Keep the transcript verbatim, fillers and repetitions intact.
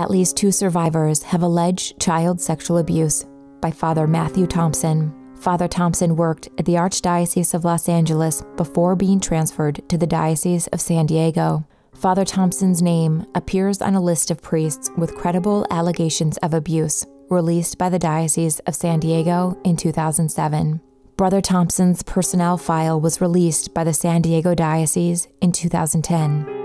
At least two survivors have alleged child sexual abuse by Father Matthew Thompson. Father Thompson worked at the Archdiocese of Los Angeles before being transferred to the Diocese of San Diego. Father Thompson's name appears on a list of priests with credible allegations of abuse, released by the Diocese of San Diego in two thousand seven. Brother Thompson's personnel file was released by the San Diego Diocese in two thousand ten.